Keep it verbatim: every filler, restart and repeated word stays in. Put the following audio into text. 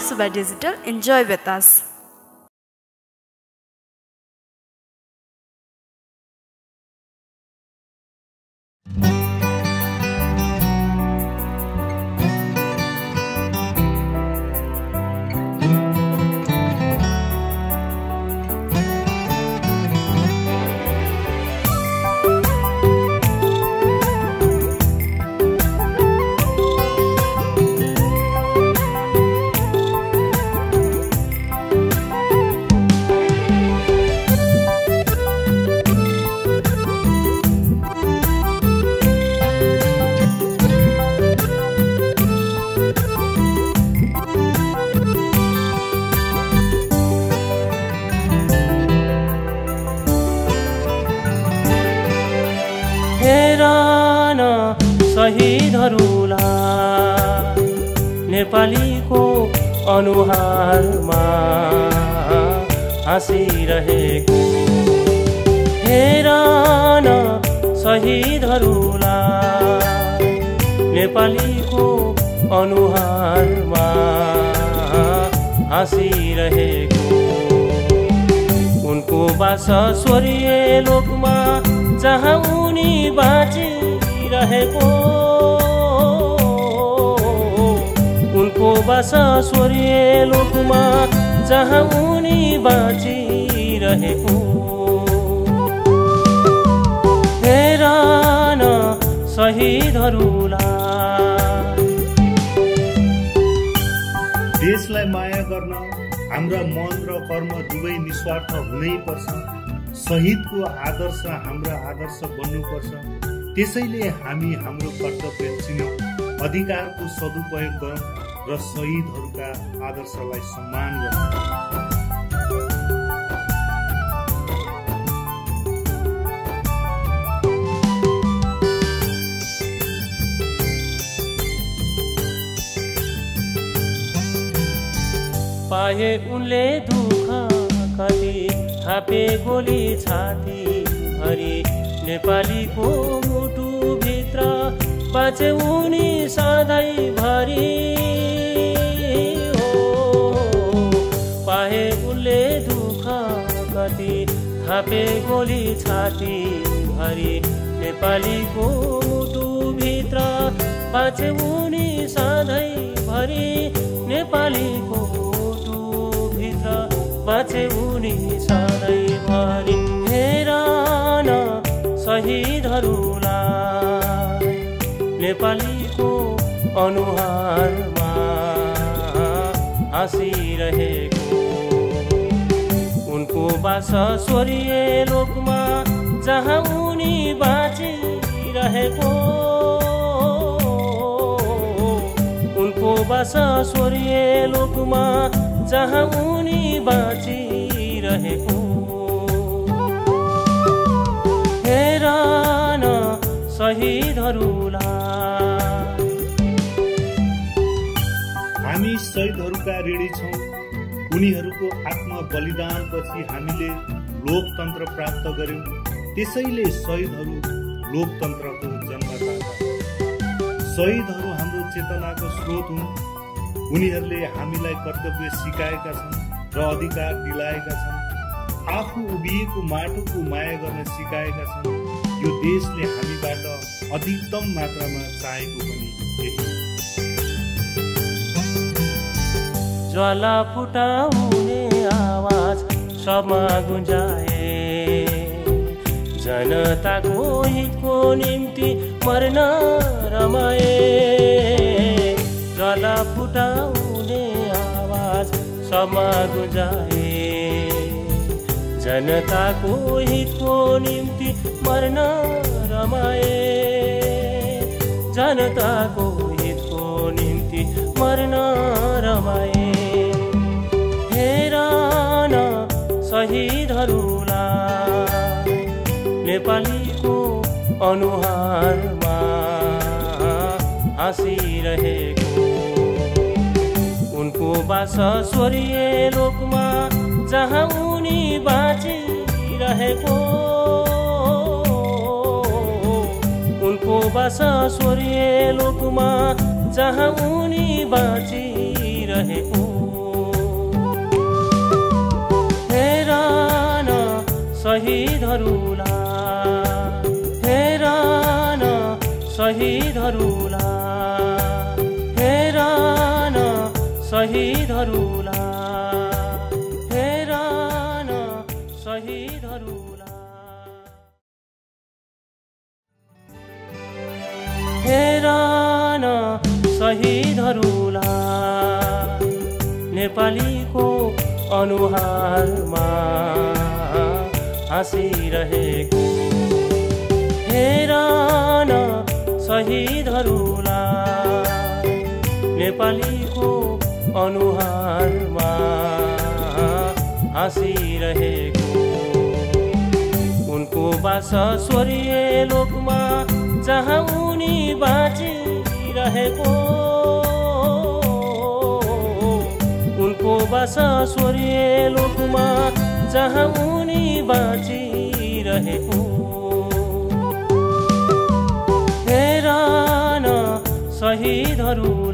Suba Digital. Enjoy with us. शहीदहरूलाई नेपालीको अनुहारमा हाँसिरहेको हेर न शहीदहरूलाई नेपालीको अनुहारमा हाँसिरहेको उनको बास स्वर्गीय लोकमा जहाँ उनी बाँचिरहेको उनको बास स्वर्गीय लोकमा जहाँ उनी बाँचिरहेको हेर न शहीदहरूलाई। देशलाई माया गर्न हाम्रा मन र कर्म दुवै निस्वार्थ हुनै पर्छ। शहीदको आदर्श हाम्रा आदर्श बन्नुपर्छ। त्यसैले हामी हाम्रो कर्तव्य चिनौँ, अधिकारको सदुपयोग गरौँ र शहीदहरूका आदर्शलाई सम्मान गरौँ। पाए उनले दुःख कति थापे गोली छाती भरी नेपालीको मुटु भित्र बाँचे उनी सधैँभरि हो। पाए उनले दुःख कति थापे गोली छाती भरी नेपालीको मुटु भित्र बाँचे उनी सधैँभरि नेपालीको बाँचे उनी सधैँभरि हेर न शहीदहरूलाई नेपालीको अनुहारमा हाँसिरहेको उनको बास स्वर्गीय लोकमा जहाँ उनी बाँचिरहेको उनको बास स्वर्गीय लोकमा जहाँ उनी बाँचिरहेको हेर न शहीदहरूलाई। हामी शहीदहरूका ऋणी छौँ। उनीहरूको आत्म बलिदानपछि हामीले लोकतन्त्र प्राप्त गर्यौँ। त्यसैले शहीदहरू लोकतन्त्रको जन्मदाता। शहीदहरू हाम्रो चेतनाको स्रोत हुन्। उनीहरूले हामीलाई कर्तव्य सिकाएका छन् र अधिकार दिलाएका छन्। आफू उभिएको माटोको माया गर्न सिकाएका छन्। यो देशले हामीबाट अधिकतम मात्रामा चाहेको पनि यही। ज्वाला फुटाउने आवाज सबमा गुन्जाए जनताको हितको निम्ति मर्न रमाए। ज्वाला फुटाउने आवाज सबमा गुन्जाए जनताको हितको निम्ति मर्न रमाए। जनताको हितको निम्ति मर्न रमाए हेर न शहीदहरूलाई नेपालीको अनुहारमा हाँसिरहेको उनको बास स्वर्गीय लोकमा जहाँ उनी बाँचिरहेको उनको बास स्वर्गीय लोकमा जहाँ उनी बाँचिरहेको शहीदहरूलाई हेर न शहीदहरूलाई हेर न शहीदहरूलाई हेर न शहीदहरूलाई हेर न शहीदहरूलाई नेपालीको अनुहारमा हाँसिरहेको हेर न शहीदहरूलाई नेपालीको अनुहारमा हाँसिरहेको उनको बास स्वर्गीय लोकमा जहाँ उनी बाँचिरहेको उनको बास स्वर्गीय लोकमा जहाँ उनी बाँचिरहेको हेर न शहीदहरू